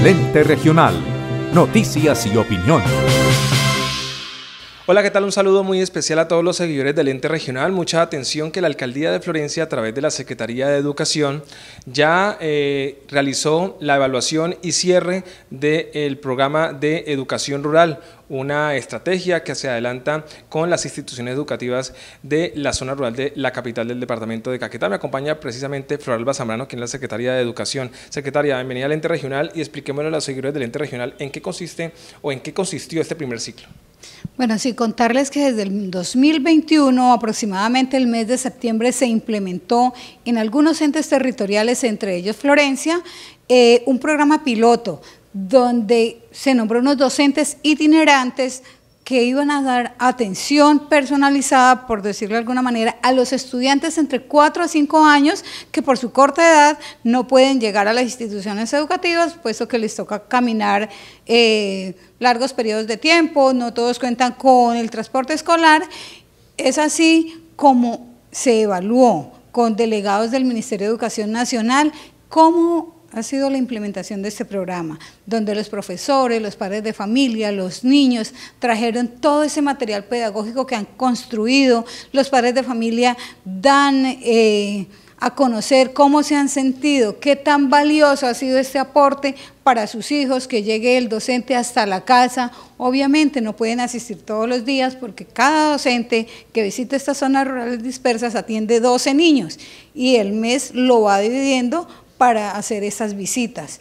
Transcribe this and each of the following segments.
Lente Regional. Noticias y opinión. Hola, ¿qué tal? Un saludo muy especial a todos los seguidores del Ente Regional. Mucha atención que la Alcaldía de Florencia, a través de la Secretaría de Educación, ya realizó la evaluación y cierre del programa de educación rural, una estrategia que se adelanta con las instituciones educativas de la zona rural de la capital del departamento de Caquetá. Me acompaña precisamente Floralba Zambrano, quien es la Secretaria de Educación. Secretaria, bienvenida al Ente Regional y expliquémosle a los seguidores del Ente Regional en qué consiste o en qué consistió este primer ciclo. Bueno, sí, contarles que desde el 2021, aproximadamente el mes de septiembre, se implementó en algunos entes territoriales, entre ellos Florencia, un programa piloto donde se nombró unos docentes itinerantes que iban a dar atención personalizada, por decirlo de alguna manera, a los estudiantes entre 4 a 5 años que por su corta edad no pueden llegar a las instituciones educativas, puesto que les toca caminar largos periodos de tiempo, no todos cuentan con el transporte escolar. Es así como se evaluó con delegados del Ministerio de Educación Nacional cómo ha sido la implementación de este programa, donde los profesores, los padres de familia, los niños trajeron todo ese material pedagógico que han construido. Los padres de familia dan a conocer cómo se han sentido, qué tan valioso ha sido este aporte para sus hijos, que llegue el docente hasta la casa. Obviamente no pueden asistir todos los días porque cada docente que visita estas zonas rurales dispersas atiende 12 niños y el mes lo va dividiendo para hacer esas visitas.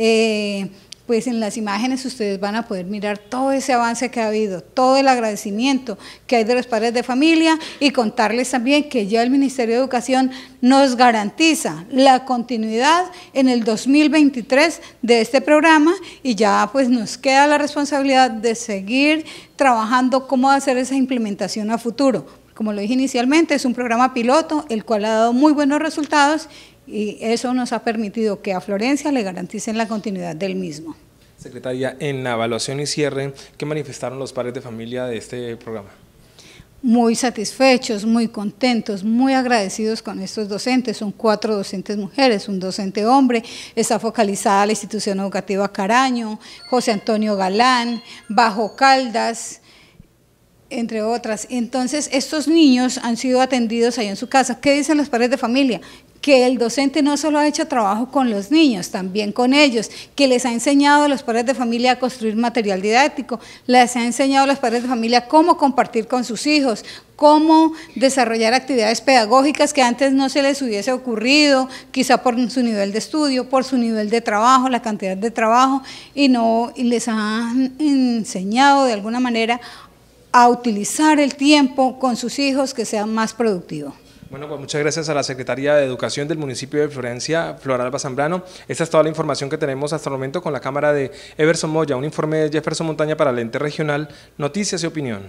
Pues en las imágenes ustedes van a poder mirar todo ese avance que ha habido, todo el agradecimiento que hay de los padres de familia, y contarles también que ya el Ministerio de Educación nos garantiza la continuidad en el 2023 de este programa, y ya pues nos queda la responsabilidad de seguir trabajando cómo hacer esa implementación a futuro. Como lo dije inicialmente, es un programa piloto, el cual ha dado muy buenos resultados, y eso nos ha permitido que a Florencia le garanticen la continuidad del mismo. Secretaria, en la evaluación y cierre, ¿qué manifestaron los padres de familia de este programa? Muy satisfechos, muy contentos, muy agradecidos con estos docentes. Son 4 docentes mujeres, un docente hombre. Está focalizada la institución educativa Caraño, José Antonio Galán, Bajo Caldas, entre otras. Entonces, estos niños han sido atendidos ahí en su casa. ¿Qué dicen los padres de familia? Que el docente no solo ha hecho trabajo con los niños, también con ellos, que les ha enseñado a los padres de familia a construir material didáctico, les ha enseñado a los padres de familia cómo compartir con sus hijos, cómo desarrollar actividades pedagógicas que antes no se les hubiese ocurrido, quizá por su nivel de estudio, por su nivel de trabajo, la cantidad de trabajo, y les han enseñado de alguna manera a utilizar el tiempo con sus hijos que sea más productivo. Bueno, pues muchas gracias a la Secretaría de Educación del municipio de Florencia, Floralba Zambrano. Esta es toda la información que tenemos hasta el momento con la cámara de Everson Moya, un informe de Jefferson Montaña para el Ente Regional, Noticias y Opinión.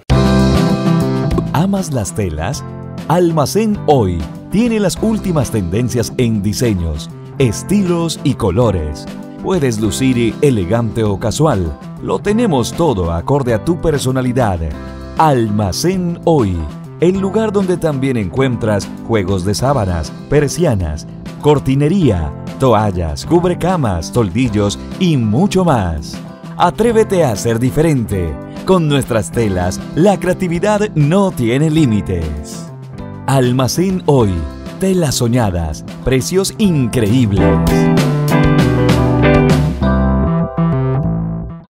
¿Amas las telas? Almacén Hoy tiene las últimas tendencias en diseños, estilos y colores. Puedes lucir elegante o casual. Lo tenemos todo acorde a tu personalidad. Almacén Hoy, el lugar donde también encuentras juegos de sábanas, persianas, cortinería, toallas, cubrecamas, toldillos y mucho más. Atrévete a ser diferente. Con nuestras telas, la creatividad no tiene límites. Almacén Hoy, telas soñadas, precios increíbles.